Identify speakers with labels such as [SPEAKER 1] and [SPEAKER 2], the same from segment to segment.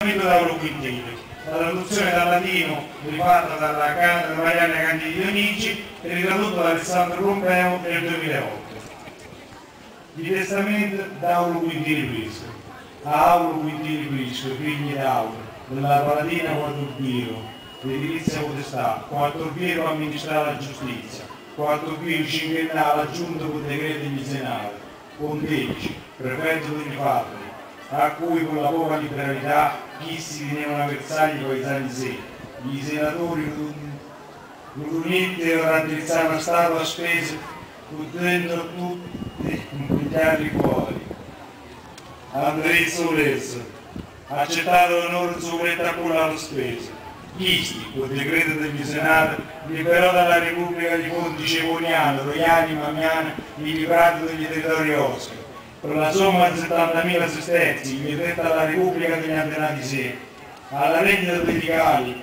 [SPEAKER 1] Paolo Quintini, la traduzione dal latino rifatta dalla Marianna Candidi Donici e ritradotto da Alessandro Pompeo nel 2008. Di testamento d'Aulo Quintini Prisco. A Aulo Quintini Prisco, figli d'Aulo, della Palatina Quartorpiero, l'edilizia potestà, Quartorpiero amministrare la giustizia, Quartorpiero cinquennale aggiunto con decreto iniziale, Pontefici, prefetto di Fatri, a cui con la poca liberalità chi si tenevano avversari paesani sé, gli senatori riuniti raddrizzavano stato a spese, chiudendo tutti impigliati fuori. Andrea Solesso, accettato l'onore sopretto a culla la spesa. Chisti, col decreto del Senato, liberò dalla Repubblica di Fonti Cevoniano, Roiani, Mamiana, il liberato degli territori Oscar. Per la somma di 70.000 sesterzi, gli detta alla Repubblica degli antenati sé, alla rendita degli cali,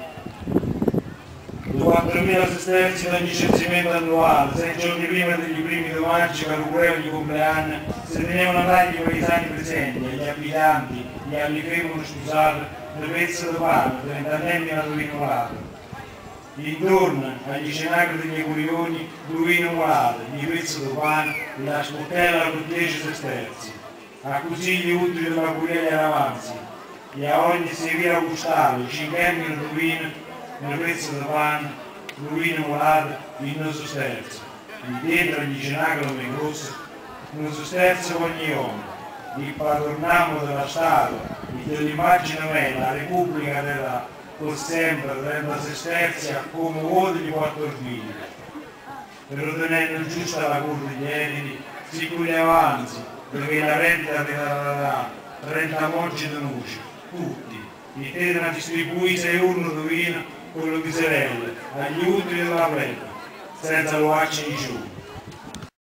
[SPEAKER 1] 4.000 sesterzi da censimento annuale, 6 giorni prima degli primi di maggio, per un di compleanno, si tenevano tagli i paesani presenti, agli abitanti, gli allifevano scusate, del pezzo di pane, 30 anni naturino malato. Intorno agli cenacoli degli Curioni, Duino malato, di pezzo di pane, la sportella con 10 sesterzi. A così gli ultimi della Curieli avanzi, e a ogni servira gustare, 5 anni di Duino, nel pezzo di pane, Duino malato, in un sesterzo. In dietro agli cenacoli mai grosso, un sesterzo con ogni uomo. Il padronamo della Stato, dell'immagine la Repubblica della per sempre 30 sesterzi a come vuoti di 4 figli. Per ottenere giusta la curva di edili, sicuri avanzi, perché la rendita della 30 moggi di luce, tutti, i tedra distribuì 6 urno di vino con le piserelle, agli ultimi della preda, senza lo acci di giù.